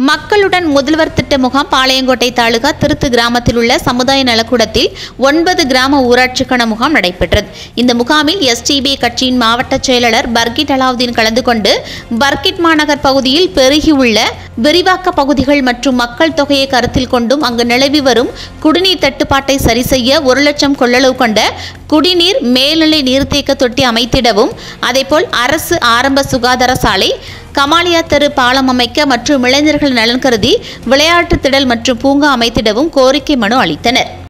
மக்களுடன் முதல்வர் திட்ட முகாம் பாளையங்கோட்டை தாலுகா திருத்து கிராமத்தில் உள்ள சமுதாய நலக்கூடத்தில் 9 கிராம ஊராட்சிக்கான முகாம் நடைபெற்றது. இந்த முகாமில் எஸ்டிபி கட்சியின் மாவட்ட செயலாளர் பர்கிட் அலாவுதீன் கலந்து கொண்டு பர்கிட் மாநகர் பகுதியில் பெருகியுள்ள விரிவாக்க பகுதிகள் மற்றும் மக்கள் தொகையை கருத்தில் கொண்டும் அங்கு நிலவி வரும் குடிநீர் தட்டுப்பாட்டை சரி செய்ய 1 லட்சம் கொள்ளளவு கொண்ட குடிநீர் மேல்நிலை நீர்த்தேக்க தொட்டி அமைத்திடவும், அதேபோல் அரசு ஆரம்ப சுகாதார சாலை, கமாலியா தெரு பாலம் அமைக்க மற்றும் இளைஞர்கள் நலன் கருதி விளையாட்டு திடல் மற்றும் பூங்கா அமைத்திடவும் கோரிக்கை மனு அளித்தனர்.